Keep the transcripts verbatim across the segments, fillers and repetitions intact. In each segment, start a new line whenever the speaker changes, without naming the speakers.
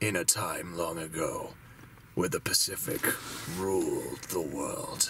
In a time long ago, where the Pacific ruled the world,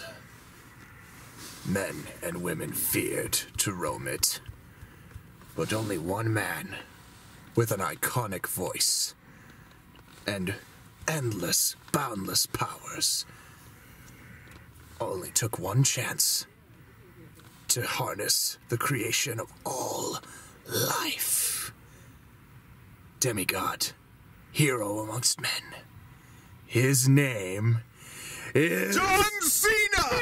men and women feared to roam it. But only one man, with an iconic voice, and endless, boundless powers, only took one chance to harness the creation of all life. Demigod, hero amongst men. His name is
John Cena!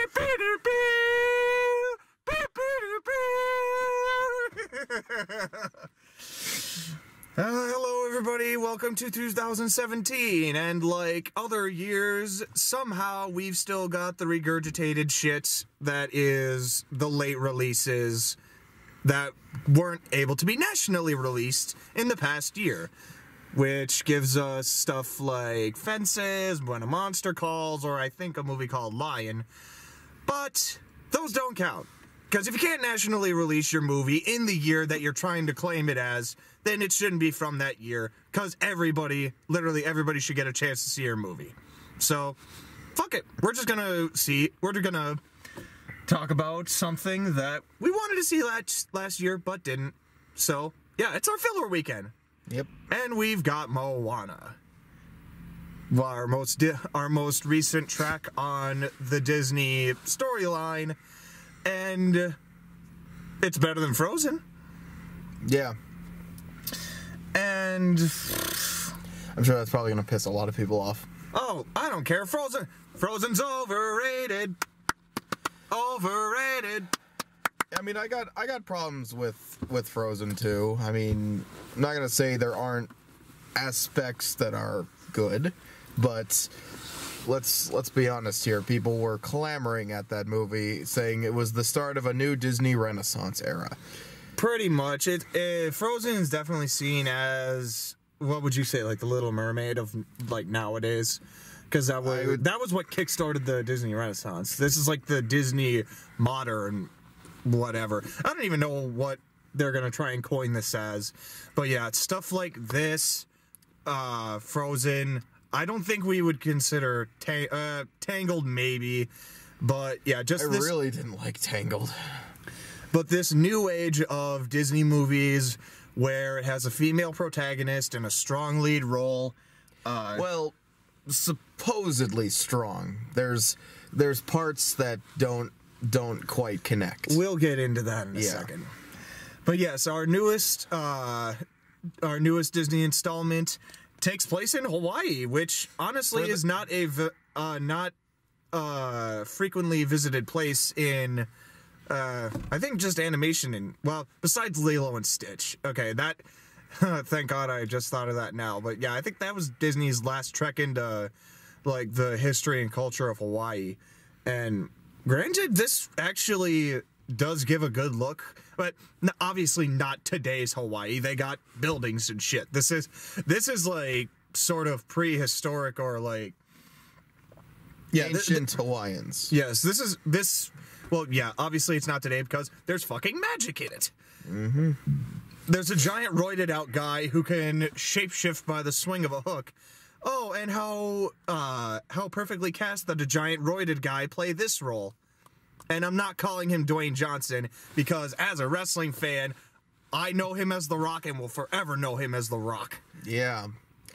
Uh, hello everybody, welcome to two thousand seventeen, and like other years, somehow we've still got the regurgitated shit that is the late releases that weren't able to be nationally released in the past year, which gives us stuff like Fences, When a Monster Calls, or I think a movie called Lion, but those don't count. Because if you can't nationally release your movie in the year that you're trying to claim it as, then it shouldn't be from that year. Because everybody, literally everybody should get a chance to see your movie. So, fuck it. We're just gonna see, we're just gonna talk about something that we wanted to see last, last year, but didn't. So, yeah, it's our filler weekend.
Yep.
And we've got Moana. Our most, di- our most recent track on the Disney storyline. And it's better than Frozen.
Yeah.
And
I'm sure that's probably going to piss a lot of people off.
oh, I don't care. Frozen. Frozen's overrated. Overrated.
I mean, I got I got problems with, with Frozen too. I mean, I'm not going to say there aren't aspects that are good, but let's let's be honest here. People were clamoring at that movie, saying it was the start of a new Disney Renaissance era.
Pretty much. It, it Frozen is definitely seen as, what would you say, like the Little Mermaid of like nowadays? Because that was
would,
that was what kickstarted the Disney Renaissance. This is like the Disney modern whatever. I don't even know what they're gonna try and coin this as, but yeah, it's stuff like this, uh, Frozen. I don't think we would consider ta- uh, Tangled maybe, but yeah, just
I
this,
really didn't like Tangled.
But this new age of Disney movies where it has a female protagonist and a strong lead role. Uh,
Well, supposedly strong. There's there's parts that don't don't quite connect.
we'll get into that in a
Yeah.
second. But yes, our newest uh, our newest Disney installment takes place in Hawaii, which honestly
For the-
is not a v- uh, not uh, frequently visited place in. Uh, I think just animation and, well, besides Lilo and Stitch. Okay, that, thank God I just thought of that now. But yeah, I think that was Disney's last trek into, like, the history and culture of Hawaii. And granted, this actually does give a good look, but n- obviously not today's Hawaii. They got buildings and shit. This is, this is like, sort of prehistoric or, like, yeah, th-
Ancient Hawaiians.
yes, this is, this... Well, yeah, obviously it's not today because there's fucking magic in it.
Mm-hmm.
There's a giant roided out guy who can shapeshift by the swing of a hook. Oh, and how uh, how perfectly cast that a giant roided guy play this role. And I'm not calling him Dwayne Johnson because as a wrestling fan, I know him as The Rock and will forever know him as The Rock.
Yeah.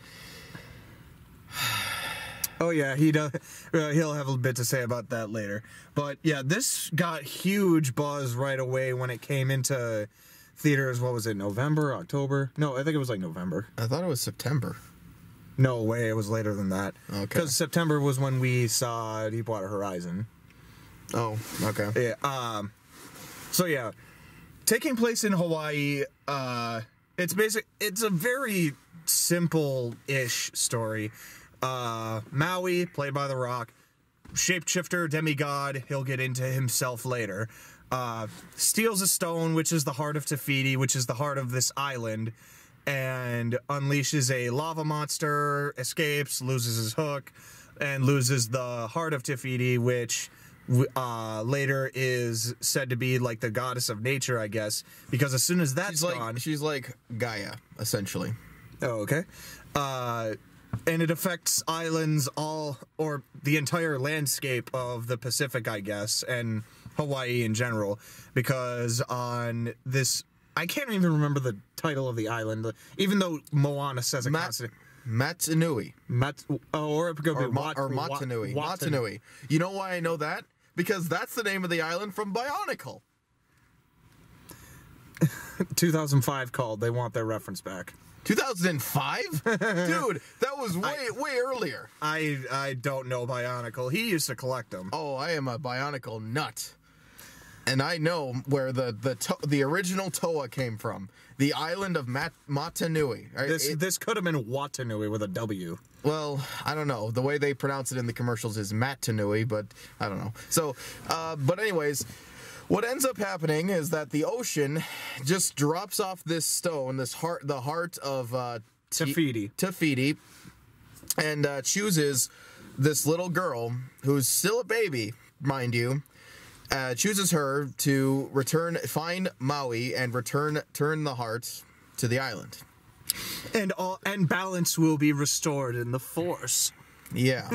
Oh yeah, he does. Uh, he'll have a bit to say about that later. But yeah, this got huge buzz right away when it came into theaters. What was it? November, October? No, I think it was like November.
I thought it was September.
No way, it was later than that.
Okay.
Because September was when we saw Deepwater Horizon.
Oh, okay.
Yeah. Um. So yeah, taking place in Hawaii. Uh, it's basic. It's a very simple-ish story. Uh, Maui, played by The Rock, shapeshifter, demigod, he'll get into himself later, uh, steals a stone, which is the heart of Te-Fiti, which is the heart of this island, and unleashes a lava monster, escapes, loses his hook, and loses the heart of Te-Fiti, which uh, later is said to be like the goddess of nature, I guess, because as soon as that's
She's like
gone...
she's like Gaia, essentially.
Oh, okay. Uh... and it affects islands all, or the entire landscape of the Pacific, I guess, and Hawaii in general, because on this, I can't even remember the title of the island, even though Moana says it
Mat-
constantly.
Matanui.
Mat- oh, or it could be
Or, Ma-
Wat-
or
Wat-
Matanui.
Wat-
Matanui. You know why I know that? Because that's the name of the island from Bionicle.
two thousand five called. They want their reference back.
two thousand five? Dude, that was way,
I-
way earlier.
I I don't know Bionicle. He used to collect them.
Oh, I am a Bionicle nut. And I know where the the to- the original Toa came from. The island of Mat- Matanui.
This
It-
this could have been Watanui with a W.
Well, I don't know. The way they pronounce it in the commercials is Matanui, but I don't know. So, uh, but anyways, what ends up happening is that the ocean just drops off this stone, this heart, the heart of uh, T-
Tafiti.
Tafiti, and uh, chooses this little girl who's still a baby, mind you. Uh, chooses her to return, find Maui, and return, turn the heart to the island.
And all and balance will be restored in the Force.
Yeah.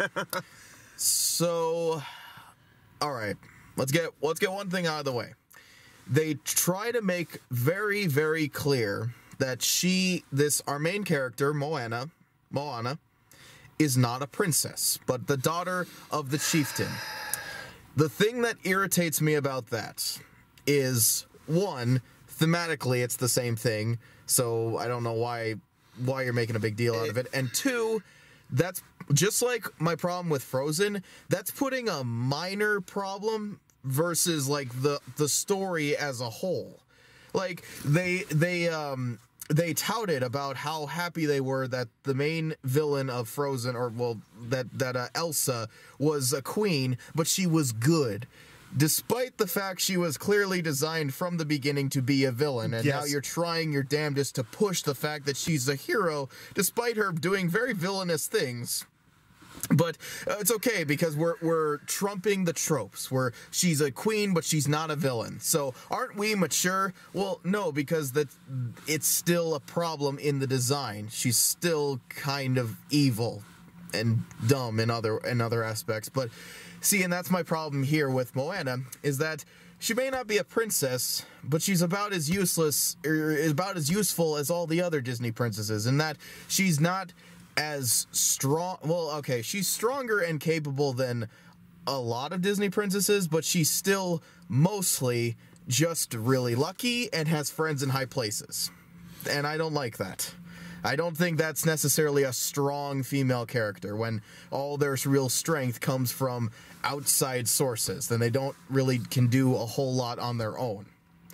So, all right. Let's get let's get one thing out of the way. They try to make very very clear that she, this our main character, Moana, Moana, is not a princess, but the daughter of the chieftain. The thing that irritates me about that is, one, thematically it's the same thing, so I don't know why why you're making a big deal out of it. And two, that's just like my problem with Frozen, that's putting a minor problem versus like the the story as a whole. Like they they um they touted about how happy they were that the main villain of Frozen, or well, that that uh, Elsa was a queen, but she was good, despite the fact she was clearly designed from the beginning to be a villain. And
Yes.
now you're trying your damnedest to push the fact that she's a hero, despite her doing very villainous things. But uh, it's okay because we're we're trumping the tropes where she's a queen but she's not a villain. So aren't we mature? Well, no, because that it's still a problem in the design. She's still kind of evil and dumb in other in other aspects. But see, and that's my problem here with Moana, is that she may not be a princess, but she's about as useless or is about as useful as all the other Disney princesses, in that she's not as strong. Well, okay, she's stronger and capable than a lot of Disney princesses, but she's still mostly just really lucky and has friends in high places. And I don't like that. I don't think that's necessarily a strong female character when all their real strength comes from outside sources. Then they don't really can do a whole lot on their own.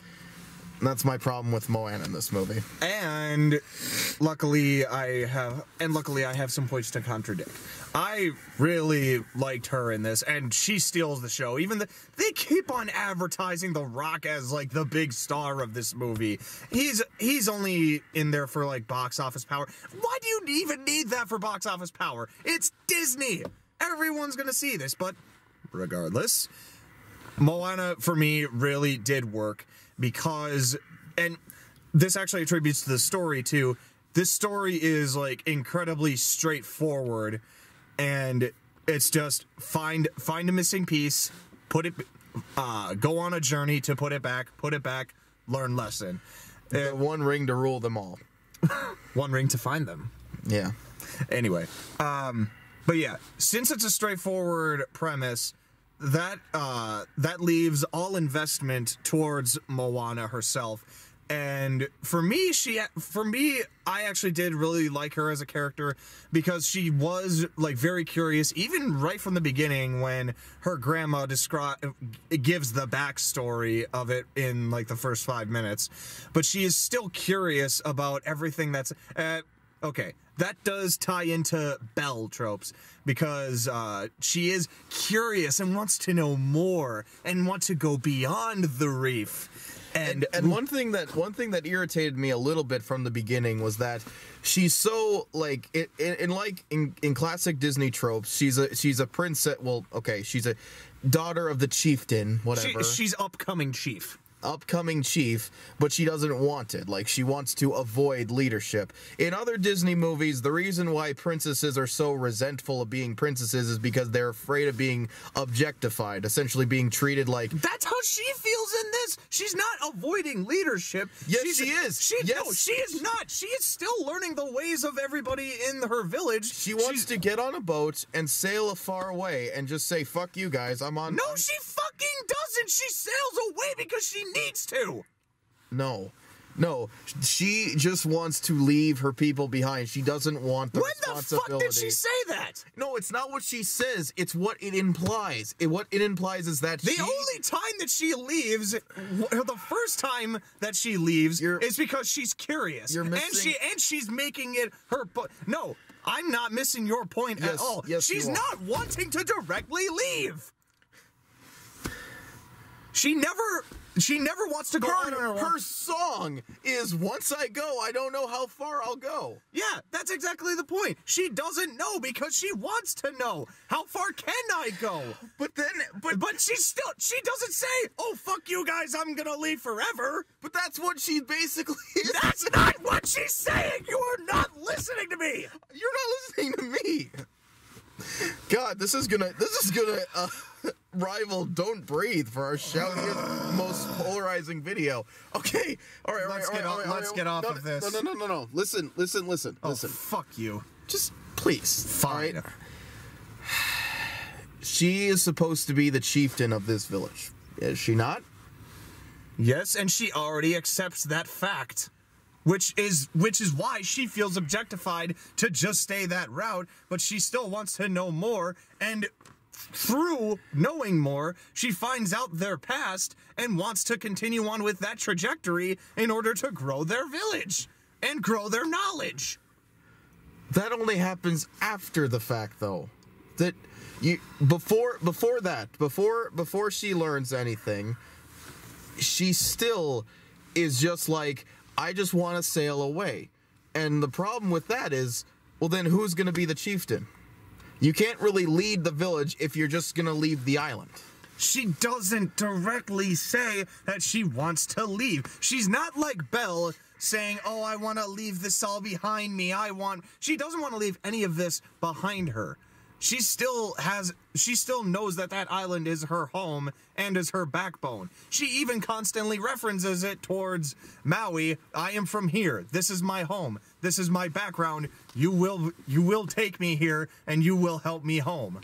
And that's my problem with Moana in this movie.
And luckily I have and luckily I have some points to contradict. I really liked her in this, and she steals the show. Even the, they keep on advertising The Rock as like the big star of this movie. He's he's only in there for like box office power. Why do you even need that for box office power? It's Disney. Everyone's gonna see this, but regardless, Moana for me really did work. Because, and this actually attributes to the story too, this story is like incredibly straightforward, and it's just find find a missing piece, put it, uh, go on a journey to put it back, put it back, learn lesson.
The one ring to rule them all.
One ring to find them.
Yeah.
Anyway, um, but yeah, since it's a straightforward premise, that uh, that leaves all investment towards Moana herself. And for me, she for me, I actually did really like her as a character because she was like very curious, even right from the beginning when her grandma describe gives the backstory of it in like the first five minutes. But she is still curious about everything that's uh, okay. That does tie into Belle tropes because uh, she is curious and wants to know more and wants to go beyond the reef. And,
and and one thing that one thing that irritated me a little bit from the beginning was that she's so like in, in, in like in, in classic Disney tropes, she's a she's a princess. Well, okay, she's a daughter of the chieftain, whatever.
She, she's upcoming chief.
upcoming chief, but she doesn't want it. Like, she wants to avoid leadership. In other Disney movies, the reason why princesses are so resentful of being princesses is because they're afraid of being objectified, essentially being treated like...
That's how she feels in this. She's not avoiding leadership.
Yes,
She's,
she is.
She,
yes.
No, she is not. She is still learning the ways of everybody in her village.
She wants
She's...
to get on a boat and sail a far away and just say, fuck you guys, I'm on...
No,
I'm...
she fucking doesn't. She sails away because she needs to.
No. No. She just wants to leave her people behind. She doesn't want the
when
responsibility.
When the fuck did she say that?
No, it's not what she says. It's what it implies. It, what it implies is that
the
she...
only time that she leaves, the first time that she leaves,
you're,
is because she's curious.
You're missing...
And, she, and she's making it her... No, I'm not missing your point
yes,
at all.
Yes,
she's
you are.
not wanting to directly leave. She never, she never wants to go
her,
on her own.
Her song is, once I go, I don't know how far I'll go.
Yeah, that's exactly the point. She doesn't know because she wants to know. How far can I go?
But then, but...
But she still, she doesn't say, oh, fuck you guys, I'm gonna leave forever.
But that's what she basically is.
That's not what she's saying. You are not listening to me.
You're not listening to me. God, this is gonna, this is gonna, uh... rival Don't Breathe for our shoutiest, most polarizing video. Okay, all right, all right,
let's
all
get
right,
off,
all right,
let's
all right.
get off
no,
of this.
No, no, no, no, no. Listen, listen, listen,
Oh,
listen.
fuck you.
Just please.
Fine.
Right? She is supposed to be the chieftain of this village. Is she not?
Yes, and she already accepts that fact. Which is which is why she feels objectified to just stay that route, but she still wants to know more, and through knowing more, she finds out their past and wants to continue on with that trajectory in order to grow their village and grow their knowledge.
That only happens after the fact, though. That you before before that, before before she learns anything, she still is just like, I just want to sail away. And the problem with that is, well, then who's going to be the chieftain? You can't really lead the village if you're just going to leave the island.
She doesn't directly say that she wants to leave. She's not like Belle saying, oh, I want to leave this all behind me. I want... She doesn't want to leave any of this behind her. She still has... She still knows that that island is her home and is her backbone. She even constantly references it towards Maui. I am from here. This is my home. This is my background. You will you will take me here and you will help me home.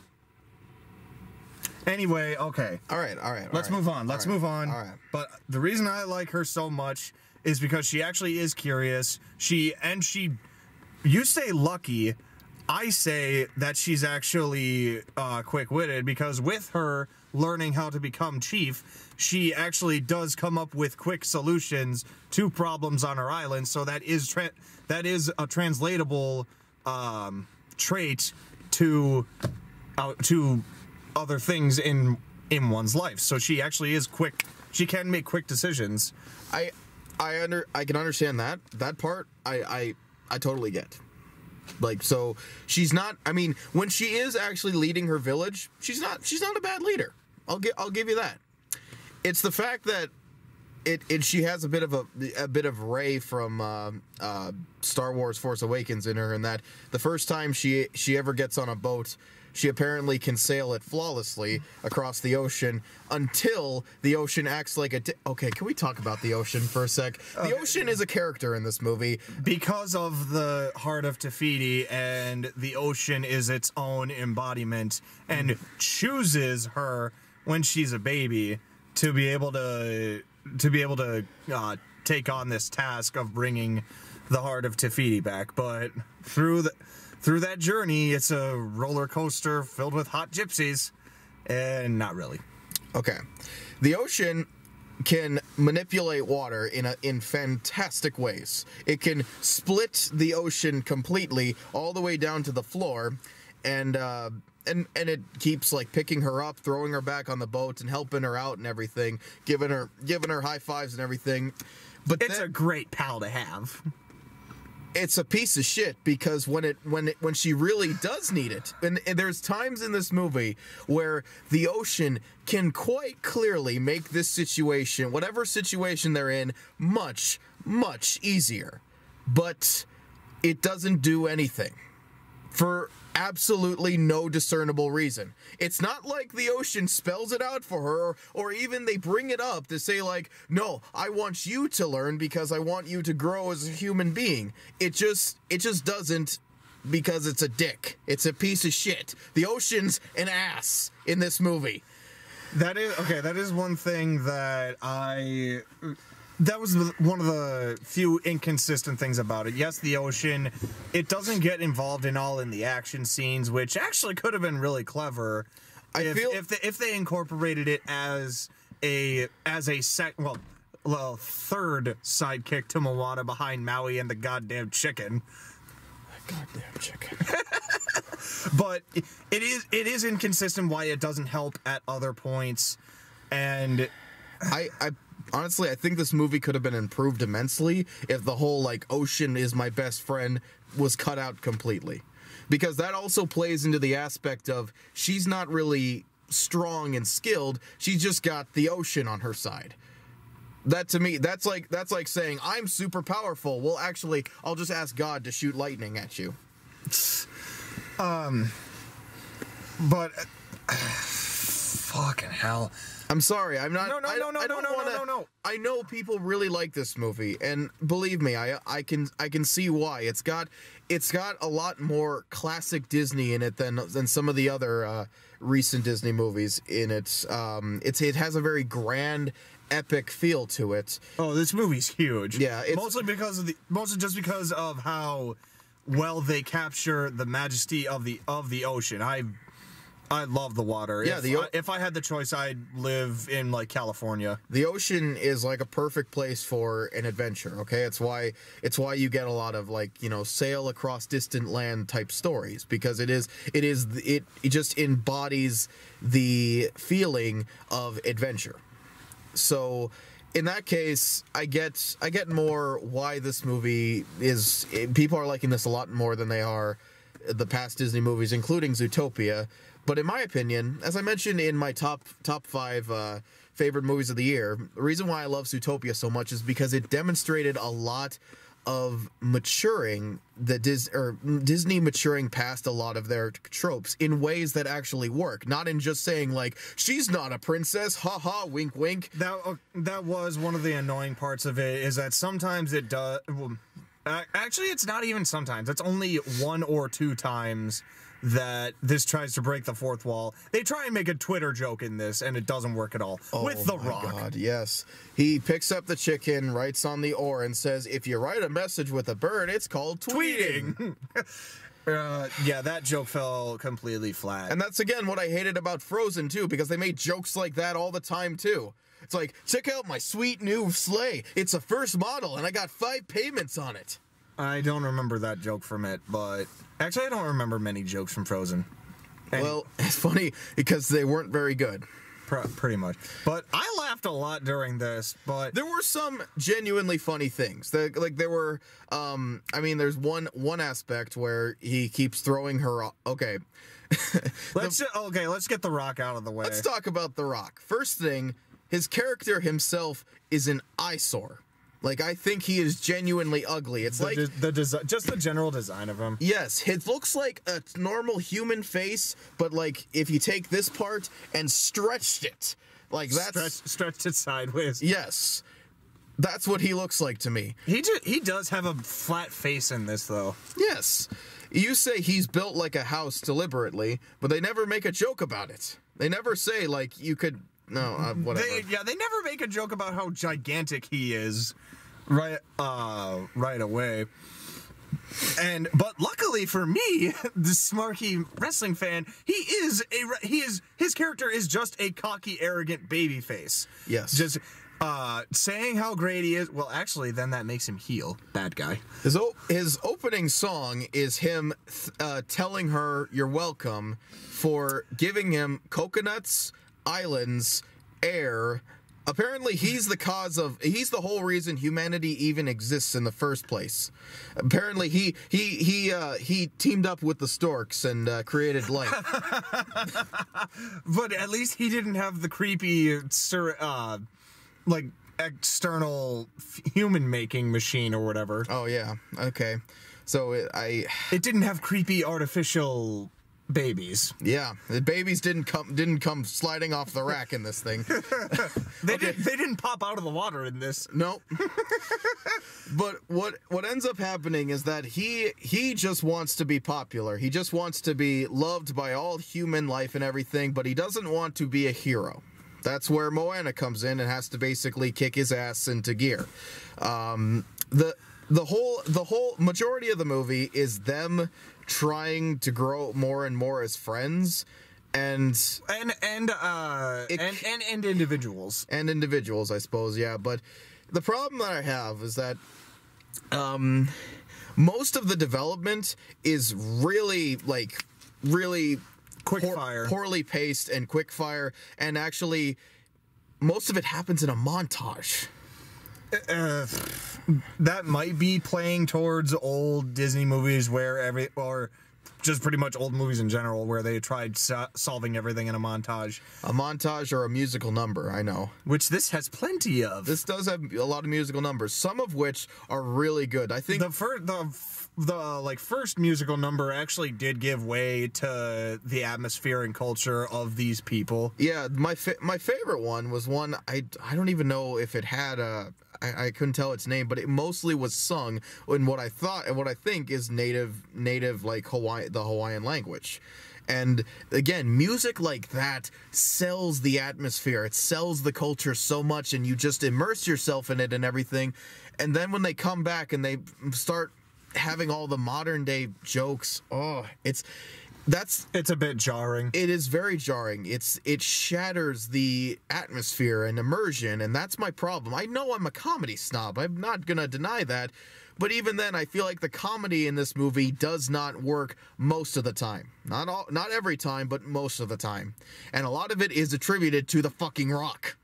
Anyway, okay.
All right, all right. All
Let's
right.
move on. Let's
all right,
move on.
All right.
But the reason I like her so much is because she actually is curious. She and she you say lucky, I say that she's actually uh, quick-witted, because with her learning how to become chief, she actually does come up with quick solutions to problems on her island. So that is tra- that is a translatable um, trait to uh, to other things in in one's life. So she actually is quick. She can make quick decisions.
I I under I can understand that that part. I I I totally get. Like, so she's not, I mean, when she is actually leading her village, she's not she's not a bad leader. I'll give I'll give you that. It's the fact that it, it she has a bit of a a bit of Rey from uh, uh, Star Wars Force Awakens in her, in that the first time she she ever gets on a boat, she apparently can sail it flawlessly across the ocean until the ocean acts like a... Di- okay, can we talk about the ocean for a sec? The
okay.
ocean is a character in this movie.
Because of the Heart of Tafiti, and the ocean is its own embodiment, and chooses her when she's a baby to be able to to be able to uh, take on this task of bringing the Heart of Tafiti back. But through the... Through that journey, it's a roller coaster filled with hot gypsies, and not really.
Okay. The ocean can manipulate water in a, in fantastic ways. It can split the ocean completely all the way down to the floor, and uh, and and it keeps like picking her up, throwing her back on the boat, and helping her out and everything, giving her giving her high fives and everything. But
it's
then,
a great pal to have.
it's a piece of shit because when it when it when she really does need it, and, and there's times in this movie where the ocean can quite clearly make this situation, whatever situation they're in, much much easier, but it doesn't do anything for absolutely no discernible reason. It's not like the ocean spells it out for her, or, or even they bring it up to say like, no, I want you to learn because I want you to grow as a human being. It just, it just doesn't, because it's a dick. It's a piece of shit. The ocean's an ass in this movie.
That is, okay, that is one thing that I... That was one of the few inconsistent things about it. Yes, the ocean, it doesn't get involved in all in the action scenes, which actually could have been really clever.
I
if,
feel
if they, if they incorporated it as a as a sec well, well third sidekick to Moana behind Maui and the goddamn chicken.
Goddamn chicken.
But it is it is inconsistent why it doesn't help at other points, and
I I. Honestly, I think this movie could have been improved immensely if the whole, like, ocean is my best friend was cut out completely. Because that also plays into the aspect of she's not really strong and skilled, she's just got the ocean on her side. That, to me, that's like that's like saying, I'm super powerful. Well, actually, I'll just ask God to shoot lightning at you.
Um, but... Uh, fucking hell.
I'm sorry, I'm not.
No, no,
I,
no, no,
I
no,
don't
no,
wanna,
no, no, no.
I know people really like this movie, and believe me, I I can I can see why. It's got it's got a lot more classic Disney in it than than some of the other uh, recent Disney movies in it. Um, it's it has a very grand, epic feel to it.
Oh, this movie's huge.
Yeah, it's,
mostly because of the mostly just because of how well they capture the majesty of the of the ocean. I. I love the water.
Yeah,
if,
the o-
I, if I had the choice, I'd live in, like, California.
The ocean is like a perfect place for an adventure, okay? It's why it's why you get a lot of, like, you know, sail across distant land type stories, because it is it is it, it just embodies the feeling of adventure. So in that case, I get I get more why this movie is people are liking this a lot more than they are the past Disney movies, including Zootopia. But in my opinion, as I mentioned in my top top five uh, favorite movies of the year, the reason why I love Zootopia so much is because it demonstrated a lot of maturing, the Dis- or Disney maturing past a lot of their tropes in ways that actually work, not in just saying like, she's not a princess, ha ha, wink wink.
That uh, that was one of the annoying parts of it, is that sometimes it does. Well, actually, it's not even sometimes. It's only one or two times that this tries to break the fourth wall. They try and make a Twitter joke in this, and it doesn't work at all.
Oh,
with The
my
Rock.
God, yes. He picks up the chicken, writes on the oar, and says, if you write a message with a bird, it's called tweeting.
Tweeting. uh, yeah, that joke fell completely flat.
And that's, again, what I hated about Frozen, too, because they made jokes like that all the time, too. It's like, check out my sweet new sleigh. It's a first model, and I got five payments on it.
I don't remember that joke from it, but actually I don't remember many jokes from Frozen. And
Well, it's funny because they weren't very good.
pr- pretty much. But I laughed a lot during this, but
There were some genuinely funny things. There, like there were, um, I mean, there's one one aspect where he keeps throwing her. o- Okay,
let's ju- okay, let's get The Rock out of the way.
let's talk about The Rock. First thing, his character himself is an eyesore. Like, I think he is genuinely ugly. It's
the,
like
de- the desi- just the general design of him.
yes, it looks like a normal human face, but like if you take this part and stretched it, like that's
Stretched, stretched it sideways.
yes, that's what he looks like to me.
He ju- he does have a flat face in this, though.
Yes. You say he's built like a house deliberately, but they never make a joke about it. They never say, like, you could... No, uh, whatever.
They, yeah, they never make a joke about how gigantic he is right uh, right away. And but luckily for me, the smarky wrestling fan, he is a re- he is his character is just a cocky, arrogant baby face.
Yes.
Just uh, saying how great he is. Well, actually, then that makes him heel, bad guy.
His, o- his opening song is him th- uh, telling her you're welcome for giving him coconuts, islands, air, Apparently, he's the cause of. He's the whole reason humanity even exists in the first place. Apparently, he he he uh, he teamed up with the storks and uh, created life.
But at least he didn't have the creepy, uh, like external human making machine or whatever.
Oh yeah. Okay. So it, I.
It didn't have creepy artificial babies.
Yeah, the babies didn't come didn't come sliding off the rack in this thing.
they okay. didn't they didn't pop out of the water in this.
Nope. But what what ends up happening is that he he just wants to be popular. He just wants to be loved by all human life and everything, but he doesn't want to be a hero. That's where Moana comes in and has to basically kick his ass into gear. Um, the the whole the whole majority of the movie is them trying to grow more and more as friends, and
and and uh it, and, and and individuals
and individuals, I suppose. Yeah, but the problem that I have is that um, most of the development is really like really
quick
poor,
fire,
poorly paced and quick fire, and actually most of it happens in a montage.
Uh, that might be playing towards old Disney movies where every, or just pretty much old movies in general, where they tried so solving everything in a montage.
A montage or a musical number, I know.
Which this has plenty of.
This does have a lot of musical numbers, some of which are really good. I think
the first, the the like first musical number actually did give way to the atmosphere and culture of these people.
Yeah, my fa my favorite one was one I I don't even know if it had a. I, I couldn't tell its name, but it mostly was sung in what I thought and what I think is native, native like Hawaii, the Hawaiian language. And again, music like that sells the atmosphere. It sells the culture so much, and you just immerse yourself in it and everything. And then when they come back and they start having all the modern day jokes, oh, it's. That's
it's a bit jarring.
It is very jarring. It's it shatters the atmosphere and immersion, and that's my problem. I know I'm a comedy snob. I'm not gonna deny that, but even then, I feel like the comedy in this movie does not work most of the time. Not all, not every time, but most of the time, and a lot of it is attributed to the fucking Rock.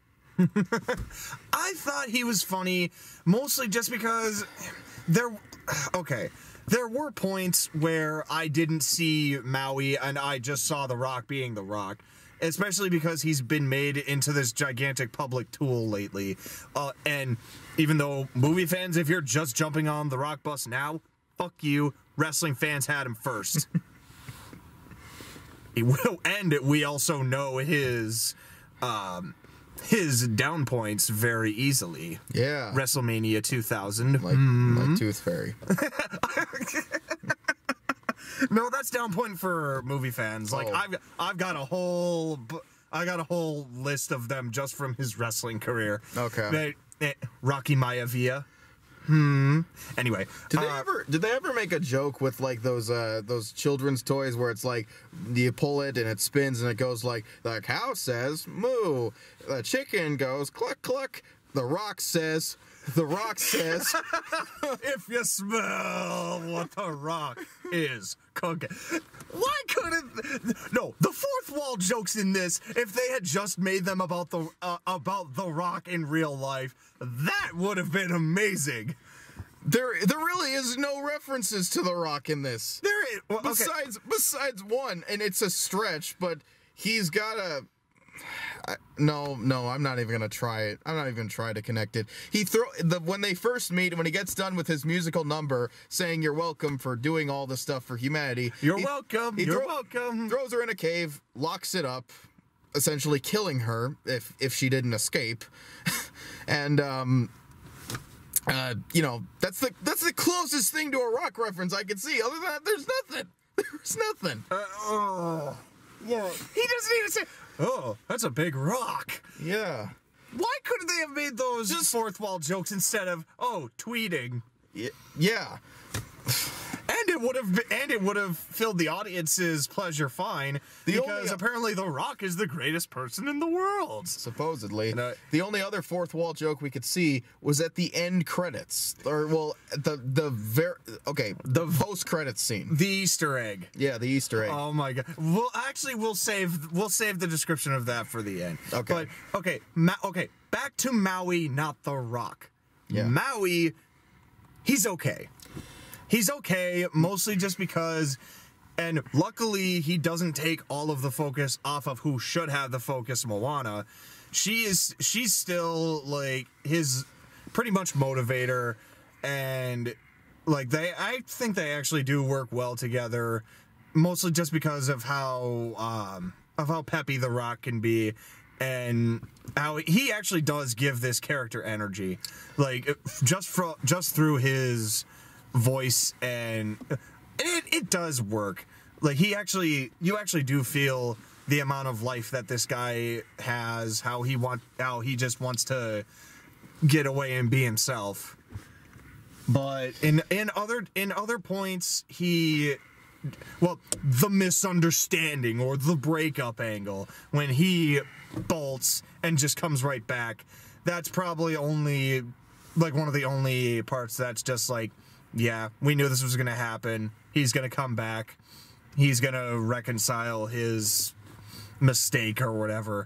I thought he was funny, mostly just because there. Okay. There were points where I didn't see Maui and I just saw The Rock being The Rock, especially because he's been made into this gigantic public tool lately. Uh, and even though movie fans, if you're just jumping on The Rock bus now, fuck you. Wrestling fans had him first. And we also know his... Um, his down points very easily.
Yeah.
WrestleMania two thousand.
Like,
mm.
like Tooth Fairy.
No, that's down point for movie fans. Like,
oh.
I've I've got a whole I got a whole list of them just from his wrestling career.
Okay.
They, they, Rocky Maivia. Hmm. Anyway,
did they
uh,
ever did they ever make a joke with like those uh those children's toys where it's like you pull it and it spins and it goes like the cow says moo, the chicken goes cluck cluck, the Rock says the Rock says
if you smell what the Rock is cooking. Why couldn't no the fourth wall jokes in this? If they had just made them about the uh, about the Rock in real life, that would have been amazing.
There, there really is no references to the Rock in this.
There is well, okay.
besides besides one, and it's a stretch, but he's got a. I, no, no, I'm not even gonna try it. I'm not even gonna try to connect it. He throw the when they first meet, when he gets done with his musical number, saying "You're welcome for doing all this stuff for humanity."
You're
he,
welcome.
He
You're
throw,
welcome.
Throws her in a cave, locks it up, essentially killing her if if she didn't escape, and um. Uh, you know, that's the that's the closest thing to a Rock reference I could see. Other than that, there's nothing. There's nothing.
Uh, oh, yeah. He doesn't even say, "Oh, that's a big rock."
Yeah.
Why couldn't they have made those just fourth wall jokes instead of "Oh, tweeting"?
Y yeah.
And it would have and it would have filled the audience's pleasure fine the because only, apparently The Rock is the greatest person in the world.
Supposedly.
Uh,
the only other fourth wall joke we could see was at the end credits, or well, the the ver okay the post credits scene.
The Easter egg.
Yeah, the Easter egg.
Oh my god. Well, actually, we'll save we'll save the description of that for the end.
Okay.
But okay, Ma okay. back to Maui, not the Rock.
Yeah.
Maui, he's okay. He's okay, mostly just because, and luckily he doesn't take all of the focus off of who should have the focus, Moana. She is, she's still, like, his pretty much motivator, and, like, they, I think they actually do work well together, mostly just because of how, um, of how peppy the Rock can be, and how he actually does give this character energy, like, just for, just through his voice, and it, it does work. Like, he actually, you actually do feel the amount of life that this guy has, how he want, how he just wants to get away and be himself. But in in other in other points, he, well, the misunderstanding or the breakup angle when he bolts and just comes right back. That's probably only like one of the only parts that's just like, yeah, we knew this was gonna happen. He's gonna come back. He's gonna reconcile his mistake or whatever,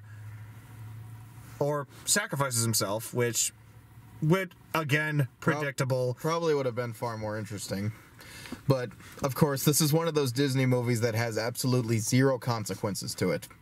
or sacrifices himself, which would, again, predictable.
Probably would have been far more interesting. But of course, this is one of those Disney movies that has absolutely zero consequences to it,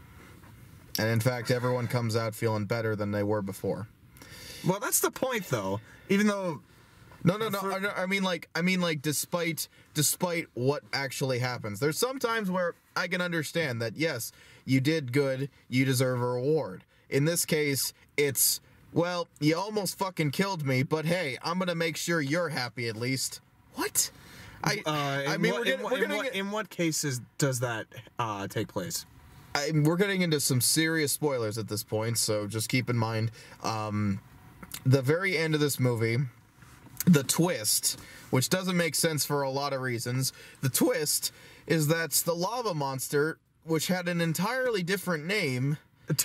and in fact, everyone comes out feeling better than they were before.
Well, that's the point, though. Even though,
no, no, no,
for,
I, I mean, like, I mean, like, despite, despite what actually happens, there's some times where I can understand that, yes, you did good, you deserve a reward. In this case, it's, well, you almost fucking killed me, but hey, I'm gonna make sure you're happy at least. What? I,
uh,
I mean,
what,
we're, getting,
in,
we're
in,
getting
what, in what cases does that uh, take place?
I, we're getting into some serious spoilers at this point, so just keep in mind, um, the very end of this movie, the twist, which doesn't make sense for a lot of reasons, the twist is that the lava monster, which had an entirely different name,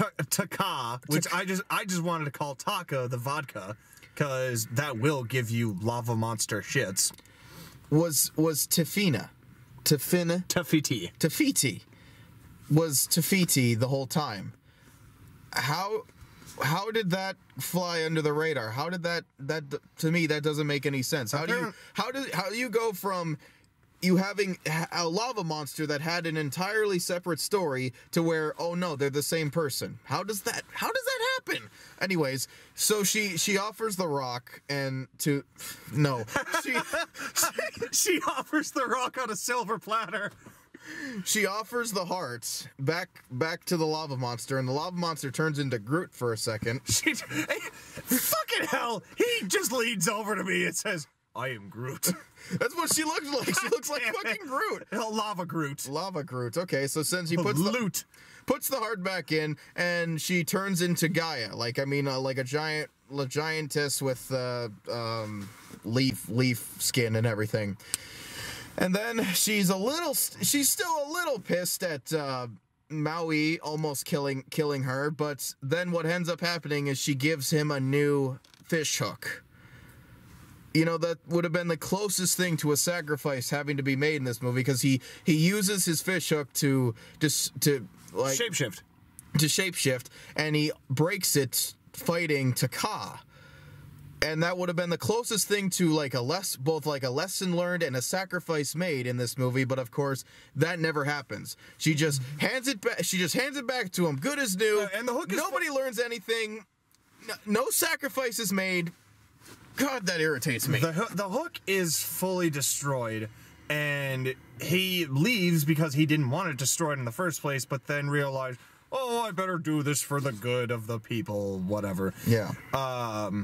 Taka, which I just I just wanted to call Taka the vodka, because that will give you lava monster shits.
Was was Tefina, Tefina,
Tafiti,
Tafiti, was Tafiti the whole time. How how did that fly under the radar? How did that that to me that doesn't make any sense. How do you how do how do you go from you having a lava monster that had an entirely separate story to where, oh no, they're the same person? How does that, how does that happen? Anyways, so she, she offers the rock and to, no, she,
she, she offers the rock on a silver platter.
She offers the heart back, back to the lava monster, and the lava monster turns into Groot for a second.
She, hey, fucking hell, he just leans over to me and says, I am Groot.
That's what she looks like. She looks like fucking Groot.
Lava Groot.
Lava Groot. Okay, so since he puts the
loot,
puts the heart back in, and she turns into Gaia, like I mean, uh, like a giant, a giantess with uh, um, leaf, leaf skin and everything. And then she's a little, she's still a little pissed at uh, Maui almost killing killing her. But then what ends up happening is she gives him a new fish hook. You know, that would have been the closest thing to a sacrifice having to be made in this movie, because he, he uses his fish hook to just to like
shapeshift,
to shapeshift, and he breaks it fighting Taka, and that would have been the closest thing to like a less both like a lesson learned and a sacrifice made in this movie. But of course, that never happens. She just hands it back. She just hands it back to him, good as new.
Uh, and the hook is
nobody learns anything. No, no sacrifice is made. God, that irritates me.
The, the hook is fully destroyed, and he leaves because he didn't want it destroyed in the first place, but then realized, oh, I better do this for the good of the people, whatever.
Yeah.
Um,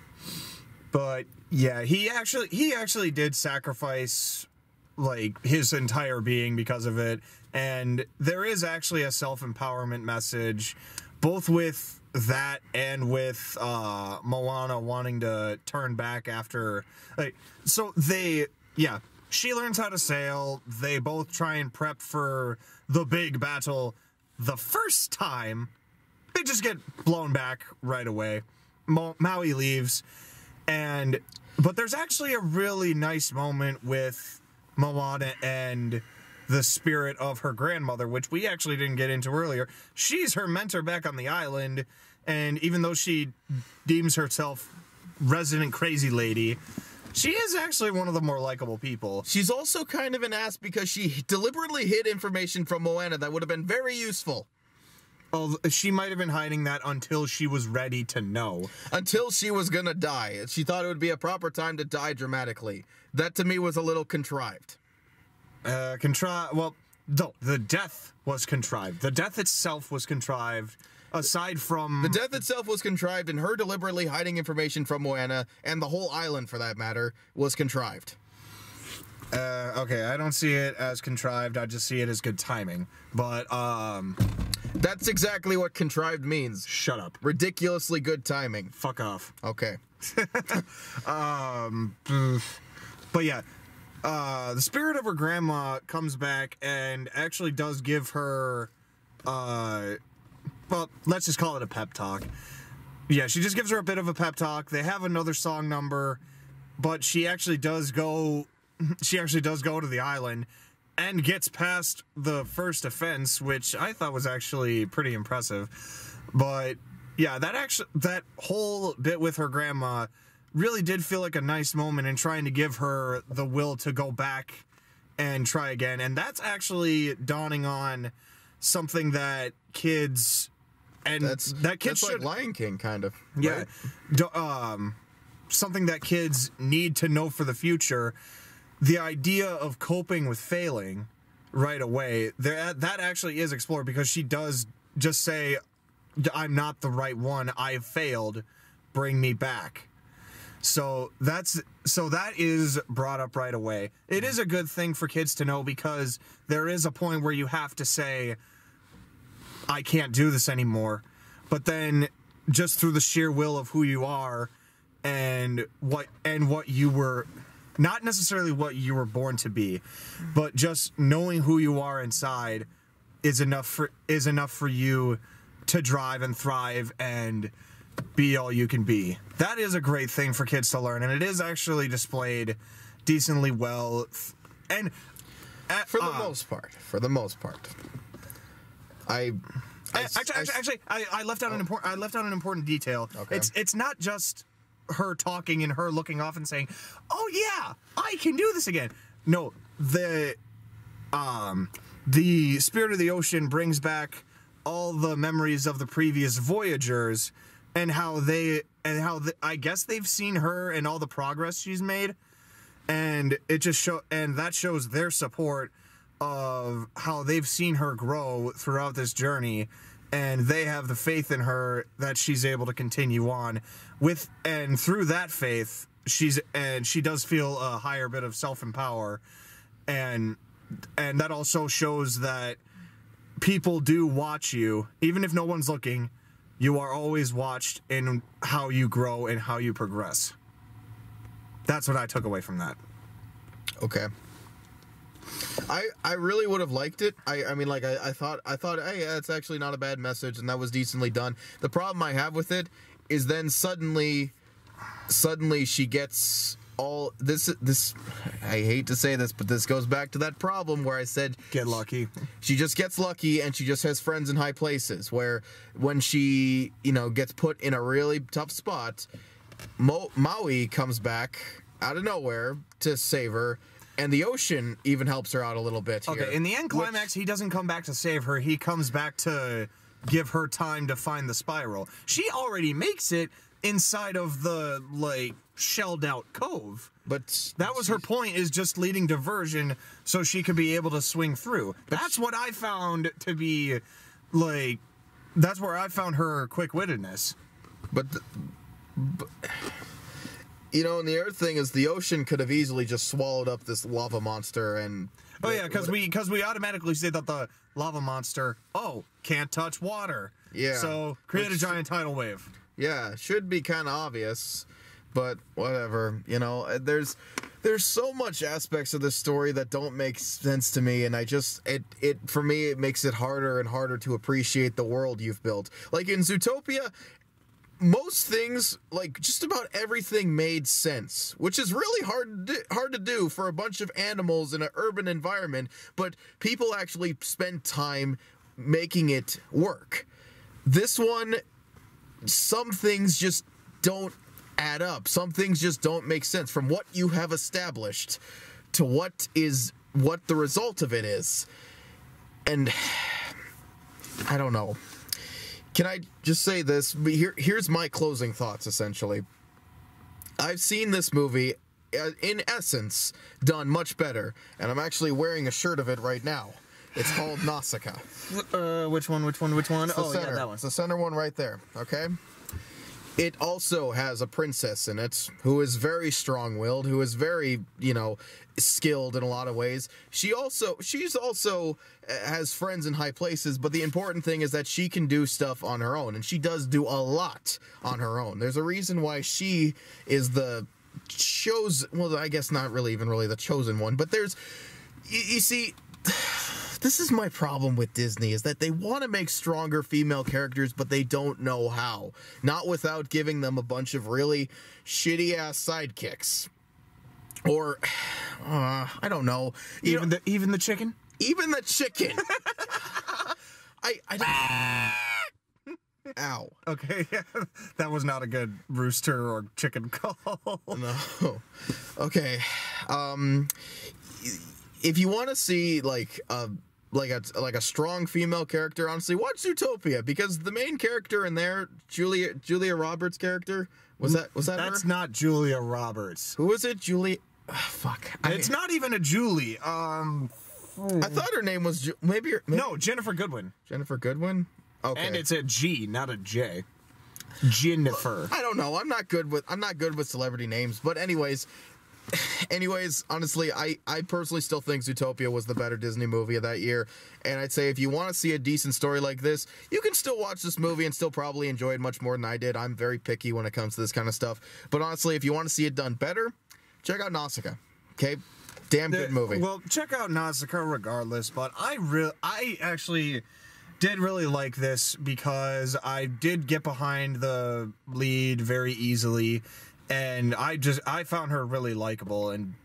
but, yeah, he actually, he actually did sacrifice, like, his entire being because of it, and there is actually a self-empowerment message, both with that and with uh Moana wanting to turn back after, like, so they, yeah, she learns how to sail, they both try and prep for the big battle. The first time they just get blown back right away. Mo- Maui leaves, and but there's actually a really nice moment with Moana and the spirit of her grandmother, which we actually didn't get into earlier. She's her mentor back on the island, And even though she deems herself resident crazy lady, she is actually one of the more likable people.
She's also kind of an ass because she deliberately hid information from Moana that would have been very useful.
Well, she might have been hiding that until she was ready to know.
Until she was gonna die. She thought it would be a proper time to die dramatically. That to me was a little contrived.
Uh, contrived. Well, no, the death was contrived. The death itself was contrived. Aside from...
The death itself was contrived, and her deliberately hiding information from Moana, and the whole island, for that matter, was contrived.
Uh, okay, I don't see it as contrived. I just see it as good timing. But, um...
That's exactly what contrived means.
Shut up.
Ridiculously good timing.
Fuck off.
Okay.
um... But yeah, uh, the spirit of her grandma comes back and actually does give her... Uh... Well, let's just call it a pep talk. Yeah, she just gives her a bit of a pep talk. They have another song number, but she actually does go she actually does go to the island and gets past the first offense, which I thought was actually pretty impressive. But yeah, that actually that whole bit with her grandma really did feel like a nice moment in trying to give her the will to go back and try again. And that's actually dawning on something that kids And
that's
that kids
that's
should,
like Lion King, kind of.
Yeah,
right?
do, um, something that kids need to know for the future. The idea of coping with failing right away, there that actually is explored because she does just say, "I'm not the right one. I failed. Bring me back." So that's so that is brought up right away. It is a good thing for kids to know because there is a point where you have to say, I can't do this anymore. But then just through the sheer will of who you are and what and what you were, not necessarily what you were born to be, but just knowing who you are inside is enough for is enough for you to drive and thrive and be all you can be. That is a great thing for kids to learn, and it is actually displayed decently well. And
at, for the uh, most part, for the most part. I, I
actually,
I,
actually, actually I, I left out oh. an important. I left out an important detail.
Okay.
It's it's not just her talking and her looking off and saying, "Oh yeah, I can do this again." No, the um the spirit of the ocean brings back all the memories of the previous voyagers and how they and how the, I guess they've seen her and all the progress she's made, and it just show and that shows their support of how they've seen her grow throughout this journey, and they have the faith in her that she's able to continue on with, and through that faith she's and she does feel a higher bit of self-empower, and and that also shows that people do watch you even if no one's looking. You are always watched in how you grow and how you progress. That's what I took away from that.
Okay. I I really would have liked it. I I mean, like, I, I thought, I thought, hey, yeah, it's actually not a bad message, and that was decently done. The problem I have with it is then suddenly, suddenly she gets all, this, this, I hate to say this, but this goes back to that problem where I said...
Get lucky.
She just gets lucky, and she just has friends in high places, where when she, you know, gets put in a really tough spot, Mo- Maui comes back out of nowhere to save her, and the ocean even helps her out a little bit here.
Okay, in the end climax, which, he doesn't come back to save her. He comes back to give her time to find the spiral. She already makes it inside of the, like, shelled-out cove.
But
that was her point, is just leading diversion so she could be able to swing through. That's what I found to be, like, that's where I found her quick-wittedness.
But... The, but you know, and the other thing is the ocean could have easily just swallowed up this lava monster and...
Oh, yeah, because we, because we automatically say that the lava monster, oh, can't touch water.
Yeah.
So, create
Which,
a giant tidal wave.
Yeah, should be kind of obvious, but whatever. You know, there's there's so much aspects of this story that don't make sense to me, and I just, it, it for me, it makes it harder and harder to appreciate the world you've built. Like, in Zootopia... most things, like just about everything, made sense, which is really hard to do, hard to do for a bunch of animals in an urban environment, but people actually spend time making it work. This one some things just don't add up. Some things just don't make sense from what you have established to what is what the result of it is. And I don't know. Can I just say this? Here, here's my closing thoughts, essentially. I've seen this movie, in essence, done much better, and I'm actually wearing a shirt of it right now. It's called Nausicaa.
Uh, which one, which one, which one?
It's the
Oh,
center.
yeah, that one.
It's the center one right there, okay? It also has a princess in it who is very strong-willed, who is very, you know, skilled in a lot of ways. She also, she's also has friends in high places, but the important thing is that she can do stuff on her own, and she does do a lot on her own. There's a reason why she is the chosen, well, I guess not really even really the chosen one, but there's, you, you see, this is my problem with Disney, is that they want to make stronger female characters, but they don't know how. Not without giving them a bunch of really shitty-ass sidekicks. Or, uh, I don't know. You
Even
know,
the even the chicken?
even the chicken. I, I don't... Ow.
Okay, that was not a good rooster or chicken call.
No. Okay. Um, if you want to see, like, a... like a like a strong female character, honestly, watch Zootopia, because the main character in there, Julia Julia Roberts' character, was that was that
That's
her?
not Julia Roberts.
Who was it? Julie? Oh, fuck. I,
It's not even a Julie. Um,
I thought her name was Ju- maybe, maybe
no, Jennifer Goodwin.
Jennifer Goodwin. Okay.
And it's a G, not a J. Jennifer.
I don't know. I'm not good with I'm not good with celebrity names, but anyways. Anyways, honestly, I, I personally still think Zootopia was the better Disney movie of that year. And I'd say if you want to see a decent story like this, you can still watch this movie and still probably enjoy it much more than I did. I'm very picky when it comes to this kind of stuff. But honestly, if you want to see it done better, check out Nausicaa. Okay? Damn good movie.
Well, check out Nausicaa regardless, but I re- I actually did really like this because I did get behind the lead very easily. And I just, I found her really likable, and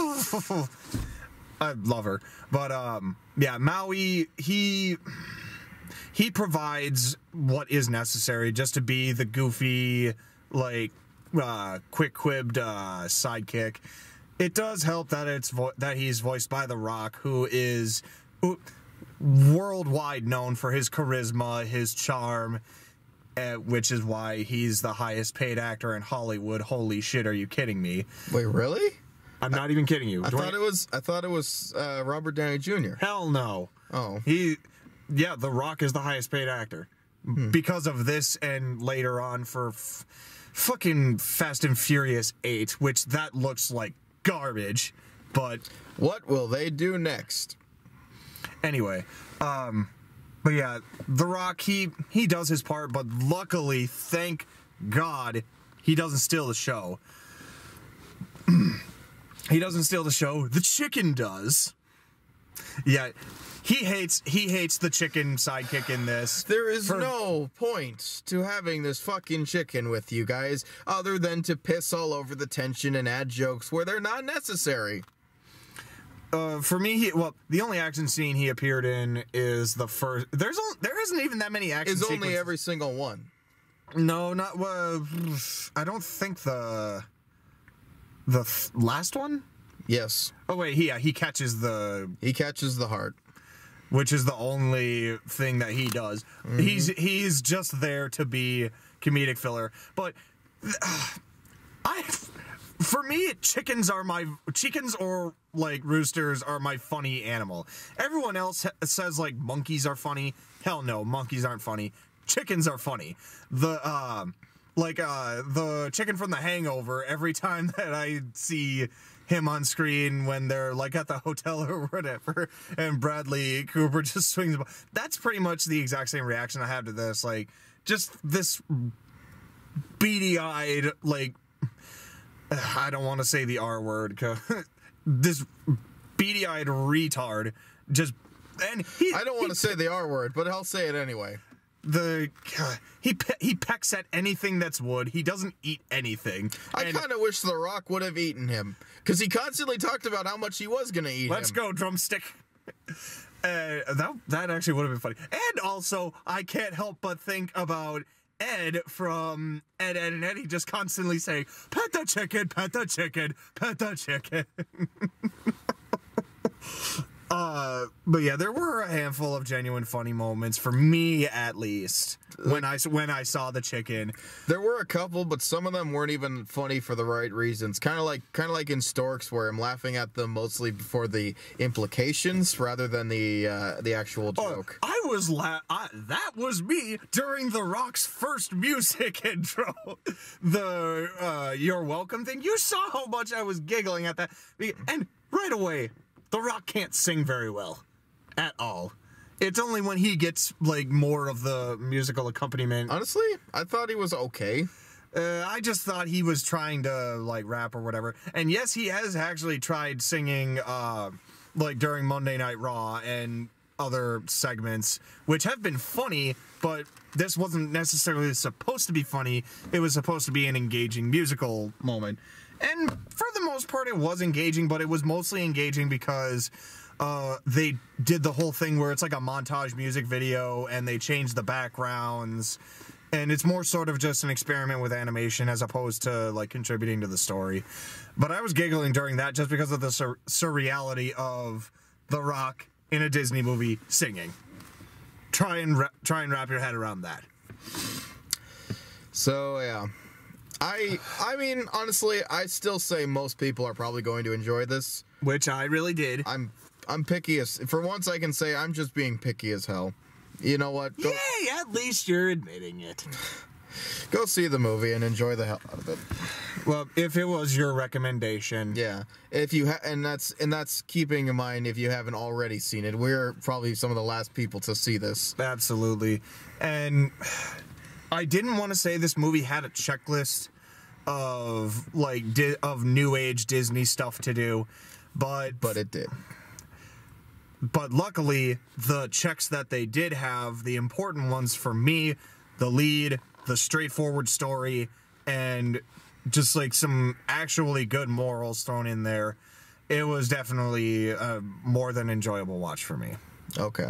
I love her. But, um, yeah, Maui, he, he provides what is necessary just to be the goofy, like, uh, quick-quibbed, uh, sidekick. It does help that it's, vo- that he's voiced by The Rock, who is worldwide known for his charisma, his charm, Uh, which is why he's the highest paid actor in Hollywood. Holy shit, are you kidding me?
Wait, really?
I'm not even kidding you.
I thought it was I thought it was uh, Robert Downey Junior
Hell no.
Oh.
He, yeah, The Rock is the highest paid actor. Hmm. Because of this and later on for f- fucking Fast and Furious eight, which that looks like garbage, but...
What will they do next?
Anyway, um... But yeah, The Rock, he, he does his part, but luckily, thank God, he doesn't steal the show. He doesn't steal the show. The chicken does. Yeah, he hates he hates the chicken sidekick in this.
There is
For-
no point to having this fucking chicken with you guys other than to piss all over the tension and add jokes where they're not necessary.
Uh, for me, he, well, the only action scene he appeared in is the first. There's only, there isn't even that many action.
It's only
sequences.
every single one.
No, not. Uh, I don't think the the th- last one.
Yes.
Oh wait, he, yeah, he catches the,
He catches the heart.
which is the only thing that he does. Mm-hmm. He's he's just there to be comedic filler. But uh, I, for me, chickens are my chickens or like roosters are my funny animal. Everyone else ha- says like monkeys are funny. Hell no, monkeys aren't funny. Chickens are funny. The um, like uh, the chicken from The Hangover. Every time that I see him on screen when they're like at the hotel or whatever, and Bradley Cooper just swings. That's pretty much the exact same reaction I have to this. Like just this beady-eyed, like I don't want to say the R word. This beady-eyed retard just and he,
I don't want to
he,
say the R word, but I'll say it anyway.
The uh, he pe- he pecks at anything that's wood. He doesn't eat anything.
I
And
kind of wish The Rock would have eaten him, because he constantly talked about how much he was going to eat
let's
him.
go drumstick. Uh, that that actually would have been funny. And also, I can't help but think about Ed from Ed, Ed, and Eddie just constantly saying, pet the chicken, pet the chicken, pet the chicken. uh, but yeah, there were a handful of genuine funny moments, for me at least, when I, when I saw the chicken.
There were a couple, but some of them weren't even funny for the right reasons. Kind of like kind of like in Storks, where I'm laughing at them mostly for the implications rather than the uh, the actual joke.
Oh, I was la- I, that was me during The Rock's first music intro. The uh, "You're Welcome" thing. You saw how much I was giggling at that, and right away, The Rock can't sing very well, at all. It's only when he gets, like, more of the musical accompaniment.
Honestly, I thought he was okay.
Uh, I just thought he was trying to, like, rap or whatever. And yes, he has actually tried singing, uh, like, during Monday Night Raw and other segments, which have been funny, but this wasn't necessarily supposed to be funny. It was supposed to be an engaging musical moment. And for the most part, it was engaging, but it was mostly engaging because... Uh, they did the whole thing where it's like a montage music video and they changed the backgrounds, and it's more sort of just an experiment with animation as opposed to like contributing to the story. But I was giggling during that just because of the sur- surreality of The Rock in a Disney movie singing. Try and ra- try and wrap your head around that.
So yeah, I I mean honestly, I still say most people are probably going to enjoy this,
which I really did.
I'm I'm picky as for once. I can say I'm just being picky as hell. You know what? Go,
Yay! At least you're admitting it.
Go see the movie and enjoy the hell out of it.
Well, if it was your recommendation,
yeah. If you ha- and that's and that's keeping in mind if you haven't already seen it, we're probably some of the last people to see this.
Absolutely. And I didn't want to say this movie had a checklist of like di- of new age Disney stuff to do, but
but it did.
But luckily, the checks that they did have, the important ones for me, the lead, the straightforward story, and just like some actually good morals thrown in there, it was definitely a more than enjoyable watch for me.
Okay.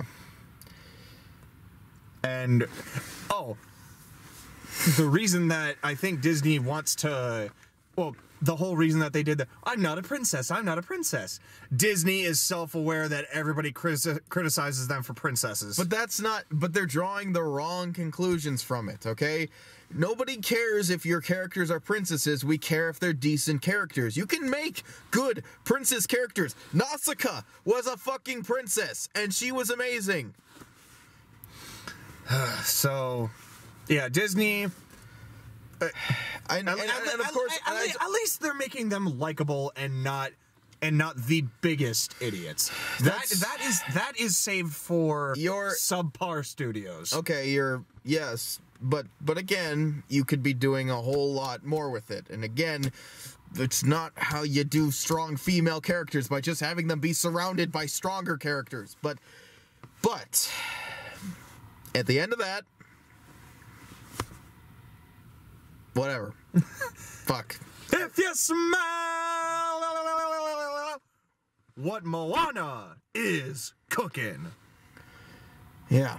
And, oh, the reason that I think Disney wants to, well, the whole reason that they did that, I'm not a princess, I'm not a princess. Disney is self-aware that everybody criti- criticizes them for princesses.
But that's not, but they're drawing the wrong conclusions from it, okay? Nobody cares if your characters are princesses, we care if they're decent characters. You can make good princess characters. Nausicaa was a fucking princess, and she was amazing.
So, yeah, Disney... Uh,
I, and, and, and, and of course,
at, at, at least they're making them likable and not and not the biggest idiots. That that is that is saved for your subpar studios.
Okay, you're yes, but but again, you could be doing a whole lot more with it. And again, it's not how you do strong female characters by just having them be surrounded by stronger characters. But but at the end of that. Whatever. Fuck.
If you smell what Moana is cooking.
Yeah.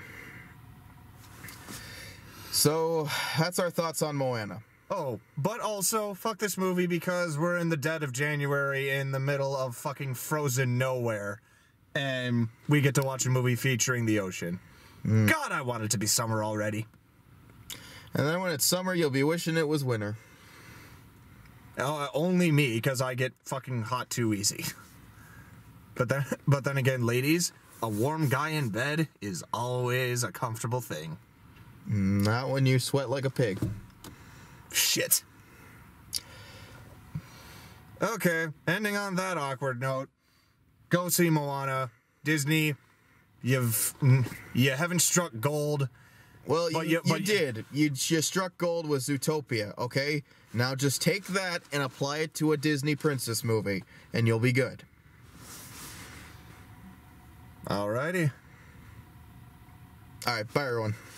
So, that's our thoughts on Moana.
Oh, but also, fuck this movie because we're in the dead of January in the middle of fucking frozen nowhere. And we get to watch a movie featuring the ocean. Mm. God, I want it to be summer already.
And then when it's summer, you'll be wishing it was winter.
Uh, only me, because I get fucking hot too easy. But then, but then again, ladies, a warm guy in bed is always a comfortable thing.
Not when you sweat like a pig.
Shit. Okay, ending on that awkward note. Go see Moana. Disney, you've you haven't struck gold.
Well, you, you, you did. You, you struck gold with Zootopia, okay? Now just take that and apply it to a Disney princess movie, and you'll be good.
Alrighty.
Alright, bye everyone.